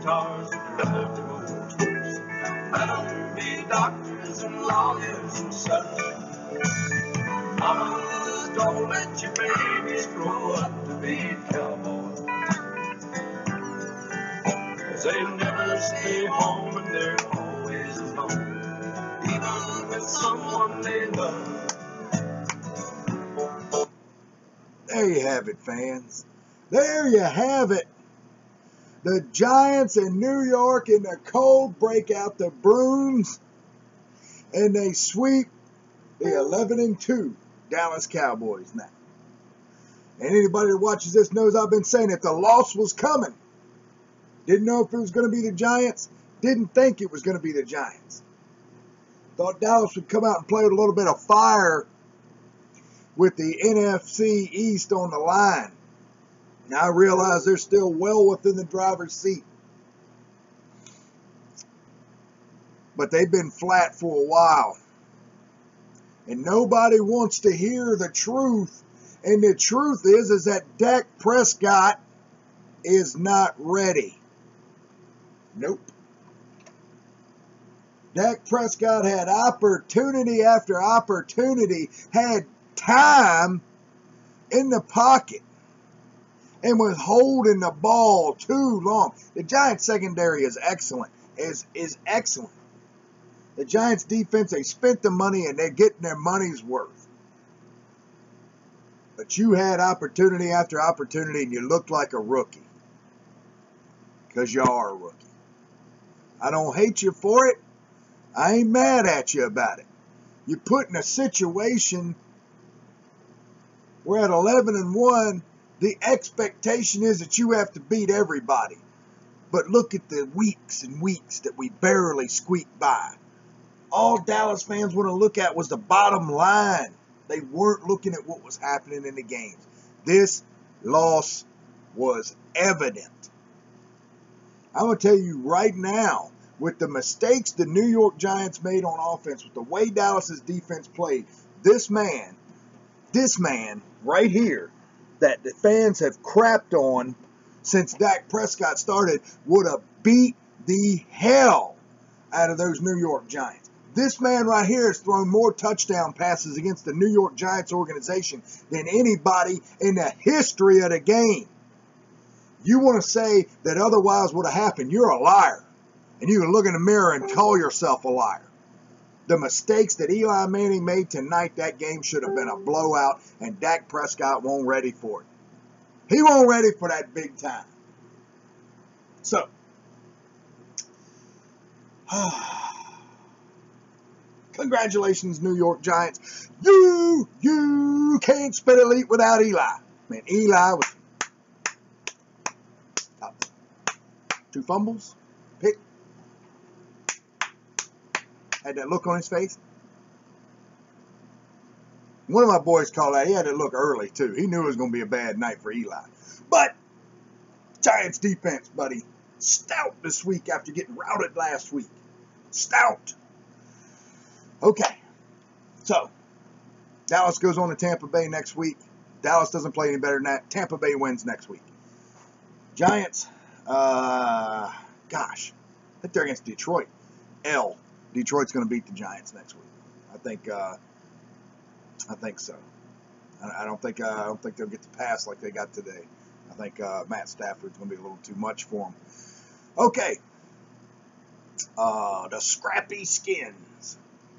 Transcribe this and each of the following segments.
guitars and drive to motors. Let them be doctors and lawyers and such. Mamas, don't let your babies grow up to be cowboys. 'Cause they never stay home and they're always alone, even with someone they love. There you have it, fans. There you have it. The Giants in New York in the cold break out the brooms, and they sweep the 11-2 Dallas Cowboys now. And anybody that watches this knows I've been saying it. The loss was coming. Didn't know if it was going to be the Giants. Didn't think it was going to be the Giants. Thought Dallas would come out and play with a little bit of fire with the NFC East on the line. Now I realize they're still well within the driver's seat. But they've been flat for a while. And nobody wants to hear the truth. And the truth is that Dak Prescott is not ready. Nope. Dak Prescott had opportunity after opportunity, had time in the pocket, and was holding the ball too long. The Giants secondary is excellent. Is excellent. The Giants defense, they spent the money and they're getting their money's worth. But you had opportunity after opportunity and you looked like a rookie. Because you are a rookie. I don't hate you for it. I ain't mad at you about it. You're put in a situation where at 11-1, the expectation is that you have to beat everybody. But look at the weeks and weeks that we barely squeaked by. All Dallas fans want to look at was the bottom line. They weren't looking at what was happening in the games. This loss was evident. I'm going to tell you right now, with the mistakes the New York Giants made on offense, with the way Dallas's defense played, this man right here that the fans have crapped on since Dak Prescott started would have beat the hell out of those New York Giants. This man right here has thrown more touchdown passes against the New York Giants organization than anybody in the history of the game. You want to say that otherwise would have happened, you're a liar. And you can look in the mirror and call yourself a liar. The mistakes that Eli Manning made tonight, that game should have been a blowout, and Dak Prescott wasn't ready for it. He wasn't ready for that big time. So, congratulations, New York Giants. You can't spit elite without Eli. Man, Eli was top. 2 fumbles, pick. Had that look on his face. One of my boys called out, he had that look early, too. He knew it was going to be a bad night for Eli. But, Giants defense, buddy, stout this week after getting routed last week. Stout. Okay. So, Dallas goes on to Tampa Bay next week. Dallas doesn't play any better than that. Tampa Bay wins next week. Giants, gosh, I think they're against Detroit. Detroit's going to beat the Giants next week. I think so. I don't think they'll get the pass like they got today. I think Matt Stafford's going to be a little too much for them. Okay. The Scrappy Skins.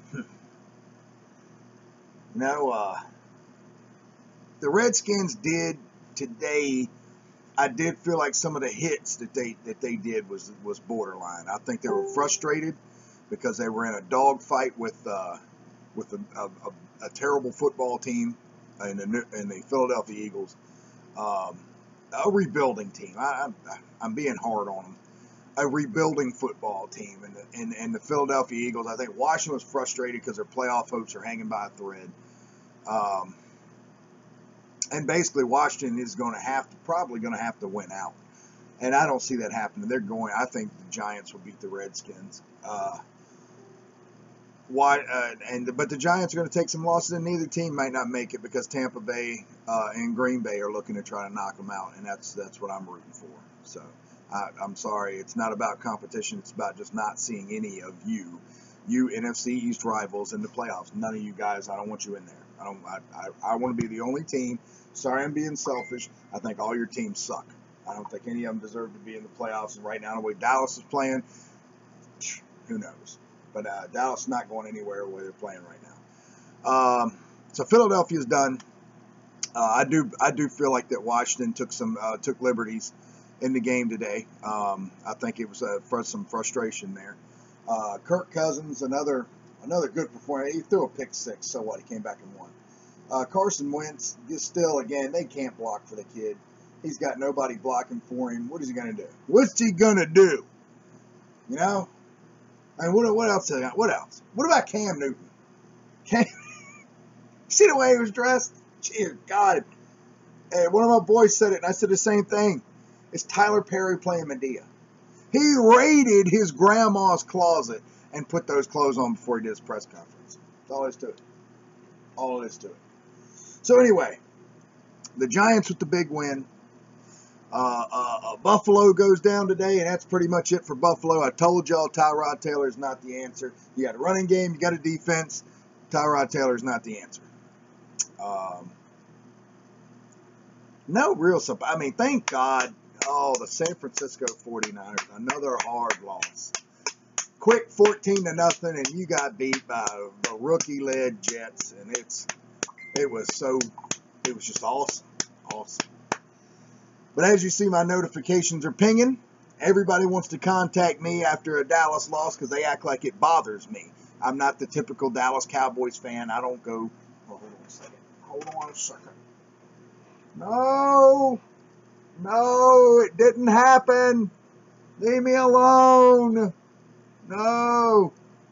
The Redskins did today. I did feel like some of the hits that they did was borderline. I think they were frustrated because they were in a dogfight with a terrible football team in the Philadelphia Eagles, a rebuilding team. I'm being hard on them. A rebuilding football team, and the Philadelphia Eagles. I think Washington was frustrated because their playoff hopes are hanging by a thread. And basically, Washington is probably going to have to win out, and I don't see that happening. I think the Giants will beat the Redskins. But the Giants are going to take some losses, and neither team might not make it because Tampa Bay and Green Bay are looking to try to knock them out, and that's what I'm rooting for. So I'm sorry, it's not about competition. It's about just not seeing any of you NFC East rivals in the playoffs. None of you guys, I don't want you in there. I want to be the only team. Sorry, I'm being selfish. I think all your teams suck. I don't think any of them deserve to be in the playoffs. And right now, the way Dallas is playing, who knows? But Dallas is not going anywhere the way they're playing right now. So Philadelphia's done. I do feel like that Washington took liberties in the game today. I think it was some frustration there. Kirk Cousins, another good performance. He threw a pick six, so what? He came back and won. Carson Wentz, still, again, they can't block for the kid. He's got nobody blocking for him. What is he going to do? What's he going to do? You know? And what else? What else? What about Cam Newton? See the way he was dressed? Dear God. Hey, one of my boys said it, and I said the same thing. It's Tyler Perry playing Medea. He raided his grandma's closet and put those clothes on before he did his press conference. That's all there is to it. All there is to it. So anyway, the Giants with the big win. Buffalo goes down today, and that's pretty much it for Buffalo. I told y'all Tyrod Taylor is not the answer. You got a running game, you got a defense. Tyrod Taylor is not the answer. No real support. I mean, thank God. Oh, the San Francisco 49ers, another hard loss. Quick 14-0, and you got beat by the rookie-led Jets, and it was just awesome. Awesome. But as you see, my notifications are pinging. Everybody wants to contact me after a Dallas loss because they act like it bothers me. I'm not the typical Dallas Cowboys fan. I don't go, hold on a second. Hold on a second. No, it didn't happen. Leave me alone. No.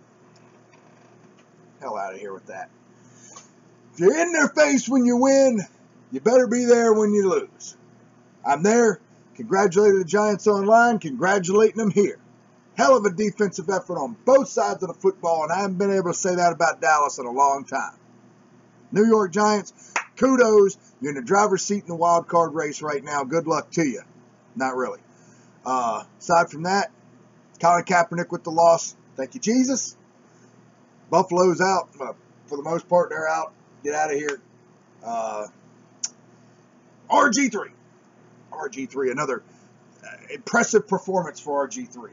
Hell out of here with that. If you're in their face when you win, you better be there when you lose. I'm there, congratulating the Giants online, congratulating them here. Hell of a defensive effort on both sides of the football, and I haven't been able to say that about Dallas in a long time. New York Giants, kudos. You're in the driver's seat in the wild card race right now. Good luck to you. Not really. Aside from that, Colin Kaepernick with the loss. Thank you, Jesus. Buffalo's out. For the most part, they're out. Get out of here. RG3, another impressive performance for RG3.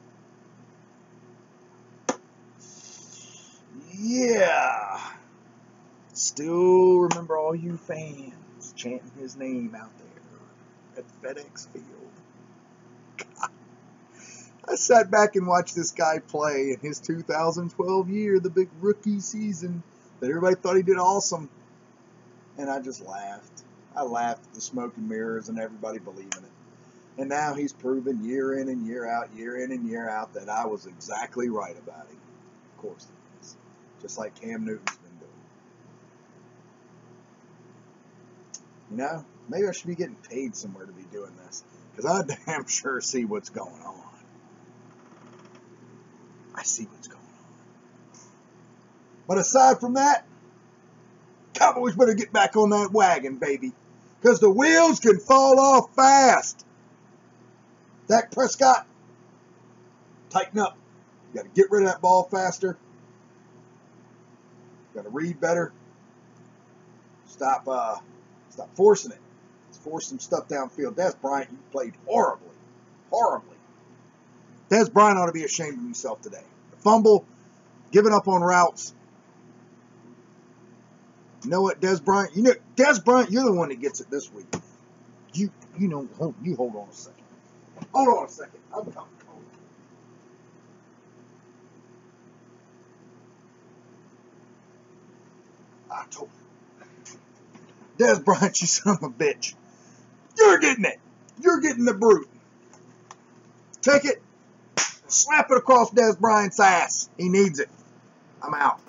Yeah. Still remember all you fans chanting his name out there at FedEx Field. God. I sat back and watched this guy play in his 2012 year, the big rookie season, that everybody thought he did awesome. And I just laughed. I laughed at the smoke and mirrors and everybody believing it. And now he's proven year in and year out, that I was exactly right about him. Of course he is. Just like Cam Newton's been doing. You know, maybe I should be getting paid somewhere to be doing this. Because I damn sure see what's going on. I see what's going on. But aside from that, Cowboys better get back on that wagon, baby. Because the wheels can fall off fast. Dak Prescott, tighten up. You got to get rid of that ball faster. You got to read better. Stop forcing it. Let's force some stuff downfield. Des Bryant, you played horribly. Horribly. Des Bryant ought to be ashamed of himself today. The fumble, giving up on routes. You know what, Des Bryant? Des Bryant, you're the one that gets it this week. You hold on a second. Hold on a second. I'm coming. I told you. Des Bryant, you son of a bitch. You're getting it. You're getting the brute. Take it. Slap it across Des Bryant's ass. He needs it. I'm out.